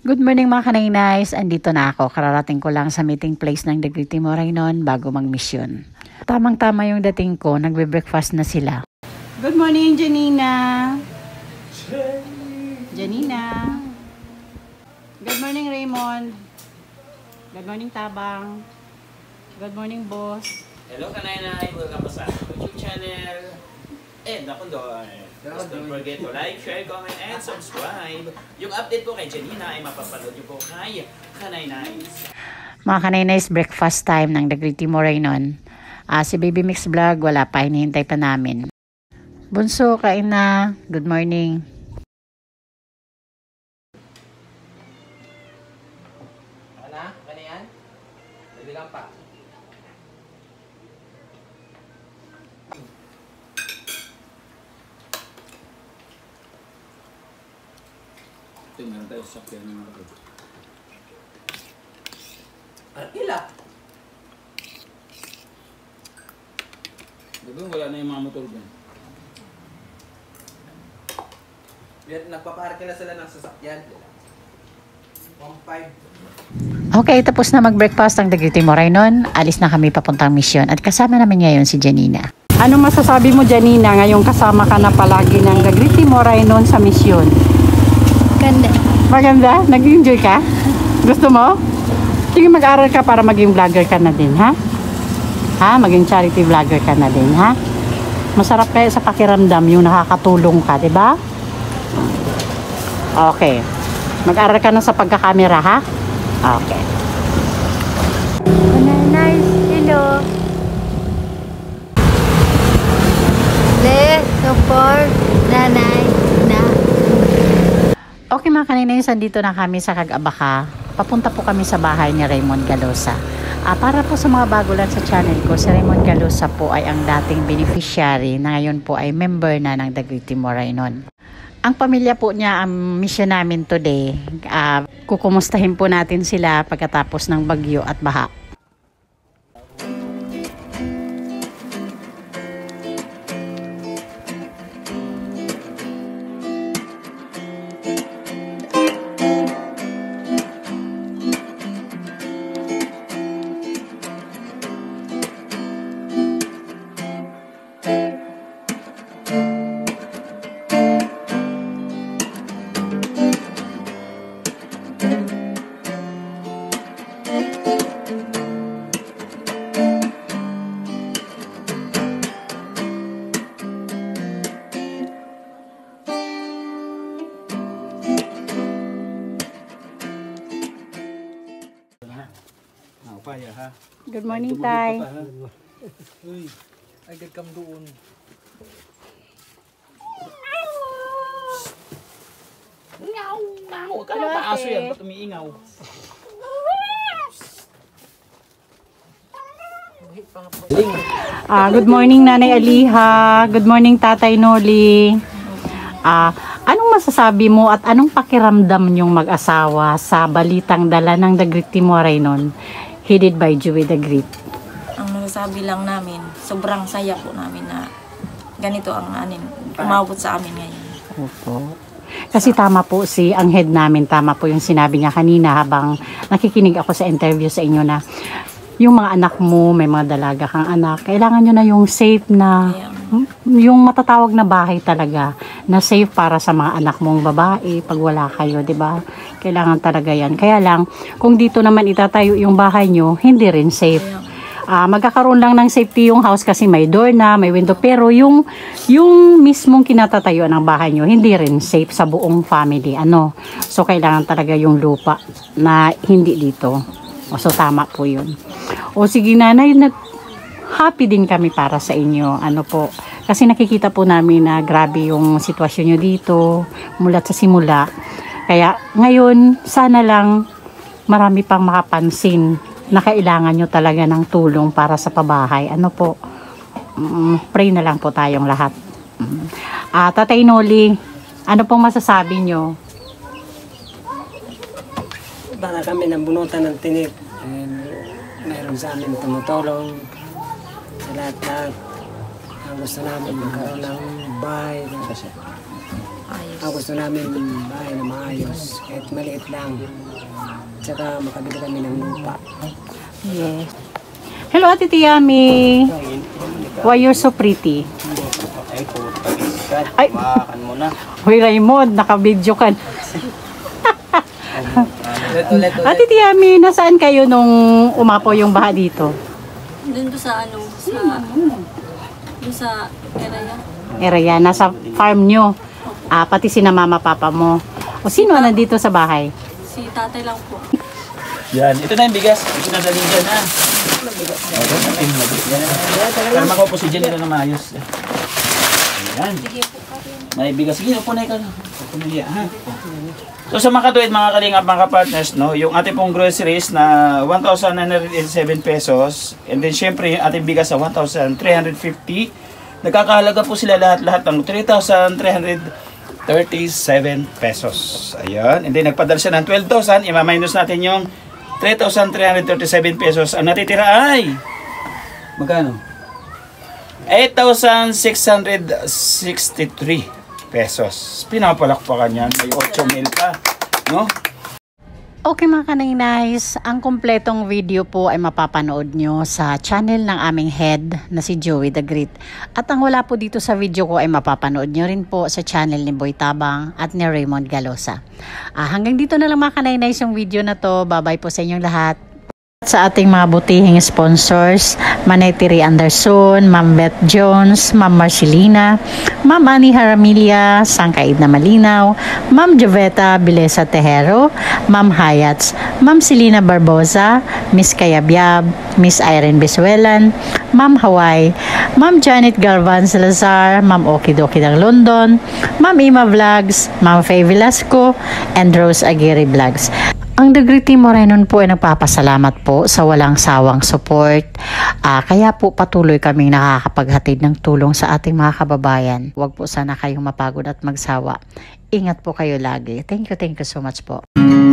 Good morning mga kanainays, andito na ako. Kararating ko lang sa meeting place ng Dagriti Moraynon bago mag-mission. Tamang-tama yung dating ko, nagbe-breakfast na sila. Good morning, Janina! Janina! Good morning, Raymond! Good morning, Tabang! Good morning, boss! Hello kanainay! Welcome sa YouTube channel! And ako doon. Don't forget to like, share, comment, and subscribe. Yung update po kay Janina ay mapapanood nyo po kay Kanainays. Mga Kanainays, breakfast time ng Dagriti Moraynon. Si Baby Mix Vlog, wala pa, hinihintay pa namin. Bunso, kain na. Good morning. Ano? Ano yan? Dali lang pa. Ito, meron tayo sa sakyan ng mga kapatid. Ila! Doon, wala na yung mga motor dyan. Nagpaparke na sila ng sasakyan. 1.5. Okay, tapos na mag-breakfast ang Dagriti Moraynon. Alis na kami papuntang mission at kasama namin ngayon si Janina. Ano masasabi mo, Janina, ngayong kasama ka na palagi ng Dagriti Moraynon sa mission? Ganda. Maganda? Nag-enjoy ka? Gusto mo? Sige, mag-aral ka para maging vlogger ka na din, ha? Ha? Maging charity vlogger ka na din, ha? Masarap kaya sa pakiramdam yung nakakatulong ka, di ba? Okay. Mag-aral ka na sa pagkakamera, ha? Okay. Nice. Hello. Let's support nanay na. Okay mga Kanainays, dito na kami sa Cag-Abaca. Papunta po kami sa bahay ni Raymond Galosa. Para po sa mga bago lang sa channel ko, si Raymond Galosa po ay ang dating beneficiary na ngayon po ay member na ng Dagriti Moraynon. Ang pamilya po niya ang mission namin today. Kukumustahin po natin sila pagkatapos ng bagyo at baha. Paya ha. Good morning, Tay. Uy, agad kam doon. Ngaw! Ngaw! Akala ba aso yan? Ba't umiingaw? Good morning, Nanay Aliha. Good morning, Tatay Noli. Anong masasabi mo at anong pakiramdam niyong mag-asawa sa balitang dala ng Dagriti Moraynon headed by Joey the Great? Ang masasabi lang namin, sobrang saya po namin na ganito ang umabot sa amin ngayon. Opo. Kasi tama po ang head namin, tama po yung sinabi niya kanina habang nakikinig ako sa interview sa inyo na yung mga anak mo, may mga dalaga kang anak, kailangan nyo na yung safe na, yung matatawag na bahay talaga, na safe para sa mga anak mong babae pag wala kayo, di ba? Kailangan talaga yan. Kaya lang, kung dito naman itatayo yung bahay nyo, hindi rin safe. Magkakaroon lang ng safety yung house kasi may door na, may window, pero yung mismong kinatatayuan ng bahay nyo, hindi rin safe sa buong family. So, kailangan talaga yung lupa na hindi dito. So, tama po yun. O, sige nanay, happy din kami para sa inyo. Kasi nakikita po namin na grabe yung sitwasyon nyo dito, mula sa simula. Kaya, ngayon, sana lang marami pang makapansin na kailangan nyo talaga ng tulong para sa pabahay. Pray na lang po tayong lahat. Tatay Noli, ano pong masasabi nyo? Para kami nabunutan ng tinik. Mayroon sa amin tumutulong sa lahat-lahat. Ang gusto namin magkaroon ng bahay. Ayos. gusto namin bahay na maayos, kahit maliit lang. Tsaka makabili kami ng lupa. Yes. Hello, Ate Tiami. Why you're so pretty? Ay po, pag-iskat. Ay. Makan mo na. Hoy, Raymond, naka-video ka. Ulit. Ate Tiami, nasaan kayo nung umapo yung baha dito? Doon do sa ano, doon sa area. Area, nasa farm nyo. Pati sina mama, papa mo. O sino nandito sa bahay? Si tatay lang po. Yan, ito na yung bigas. Ito na dali dyan, ha? Para makupo si Jenny na maayos. Ayan. May bigas. Sige, upo na ikaw. Upo na yan, ha? So sa mga katuwid, mga kalingap, mga partners, no, yung ating pong groceries na 1,987 pesos, and then syempre yung ating bigas sa 1,350, nagkakahalaga po sila lahat-lahat ng 3,337 pesos. Ayan, and then nagpadala siya ng 12,000, ima-minus natin yung 3,337 pesos. Ang natitira ay, magkano? 8,663 pesos. Pinapalakpakan yan. May 8 mil pa. No? Okay mga kanay-nice, ang kompletong video po ay mapapanood nyo sa channel ng aming head na si Joey the Great. At ang wala po dito sa video ko ay mapapanood nyo rin po sa channel ni Boy Tabang at ni Raymond Galosa. Hanggang dito na lang mga kanay-nice yung video na to. Bye-bye po sa inyong lahat. Sa ating mga butihing sponsors, Manetiri Anderson, Ma'am Beth Jones, Ma'am Marcelina, Ma'am Annie Haramilia, Sangkaid na Malinaw, Ma'am Joveta Bilesa Tejero, Ma'am Hayats, Ma'am Selina Barbosa, Miss Kayabyab, Miss Irene Bisuelan, Ma'am Hawaii, Ma'am Janet Galvan Salazar, Ma'am Okidoki ng London, Ma'am Ima Vlogs, Ma'am Faye Velasco, and Rose Aguirre Vlogs. Ang The Great Team Morenon po ay nagpapasalamat po sa walang sawang support. Kaya po patuloy kaming nakakapaghatid ng tulong sa ating mga kababayan. Huwag po sana kayong mapagod at magsawa. Ingat po kayo lagi. Thank you so much po.